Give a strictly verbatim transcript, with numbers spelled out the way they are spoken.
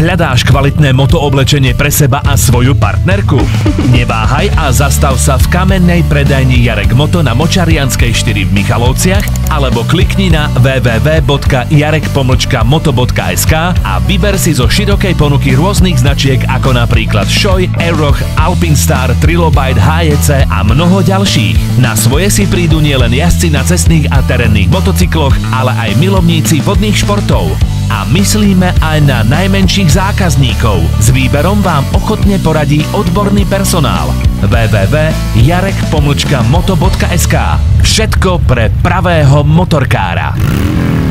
Hľadáš kvalitné motooblečenie pre seba a svoju partnerku? Neváhaj a zastav sa v kamennej predajni Jarek Moto na Močarianskej štyri v Michalovciach alebo klikni na w w w bodka jarek pomlčka moto bodka es ká a vyber si zo širokej ponuky rôznych značiek ako napríklad Šoj, Aeroch, Alpinstar, Trilobite, há jé cé a mnoho ďalších. Na svoje si prídu nielen jazdci na cestných a terénnych motocykloch, ale aj milovníci vodných športov. A myslíme aj na najmenších zákazníkov. S výberom vám ochotne poradí odborný personál. w w w bodka jarek pomlčka moto bodka es ká. Všetko pre pravého motorkára.